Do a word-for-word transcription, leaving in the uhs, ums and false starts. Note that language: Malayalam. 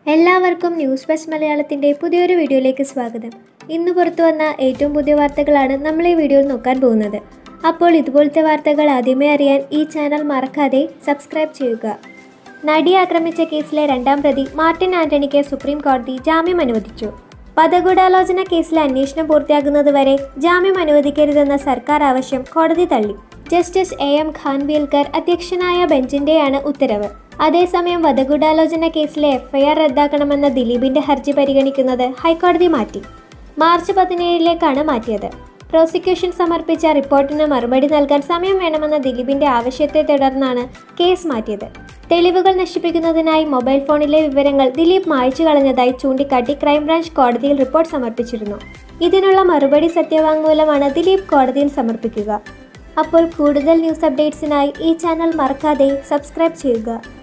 എല്ലാവർക്കും ന്യൂസ് ബസ് മലയാളത്തിൻ്റെ പുതിയൊരു വീഡിയോയിലേക്ക് സ്വാഗതം. ഇന്ന് പുറത്തു വന്ന ഏറ്റവും പുതിയ വാർത്തകളാണ് നമ്മൾ ഈ വീഡിയോയിൽ നോക്കാൻ പോകുന്നത്. അപ്പോൾ ഇതുപോലത്തെ വാർത്തകൾ ആദ്യമേ അറിയാൻ ഈ ചാനൽ മറക്കാതെ സബ്സ്ക്രൈബ് ചെയ്യുക. നടിയെ ആക്രമിച്ച കേസിലെ രണ്ടാം പ്രതി മാർട്ടിൻ ആന്റണിക്ക് സുപ്രീം കോടതി ജാമ്യം അനുവദിച്ചു. വധഗൂഢാലോചന കേസിലെ അന്വേഷണം പൂർത്തിയാകുന്നതുവരെ ജാമ്യം അനുവദിക്കരുതെന്ന സർക്കാർ ആവശ്യം കോടതി തള്ളി. ജസ്റ്റിസ് എ എം ഖാൻവിൽക്കർ അധ്യക്ഷനായ ബെഞ്ചിൻ്റെയാണ് ഉത്തരവ്. അതേസമയം വധഗൂഢാലോചന കേസിലെ എഫ്ഐആർ റദ്ദാക്കണമെന്ന ദിലീപിന്റെ ഹർജി പരിഗണിക്കുന്നത് ഹൈക്കോടതി മാറ്റി. മാർച്ച് പതിനേഴിലേക്കാണ് മാറ്റിയത്. പ്രോസിക്യൂഷൻ സമർപ്പിച്ച റിപ്പോർട്ടിന് മറുപടി നൽകാൻ സമയം വേണമെന്ന ദിലീപിന്റെ ആവശ്യത്തെ തുടർന്നാണ് കേസ് മാറ്റിയത്. തെളിവുകൾ നശിപ്പിക്കുന്നതിനായി മൊബൈൽ ഫോണിലെ വിവരങ്ങൾ ദിലീപ് മായ്ച്ചു കളഞ്ഞതായി ചൂണ്ടിക്കാട്ടി ക്രൈംബ്രാഞ്ച് കോടതിയിൽ റിപ്പോർട്ട് സമർപ്പിച്ചിരുന്നു. ഇതിനുള്ള മറുപടി സത്യവാങ്മൂലമാണ് ദിലീപ് കോടതിയിൽ സമർപ്പിക്കുക. അപ്പോൾ കൂടുതൽ ന്യൂസ് അപ്ഡേറ്റ്സിനായി ഈ ചാനൽ മറക്കാതെ സബ്സ്ക്രൈബ് ചെയ്യുക.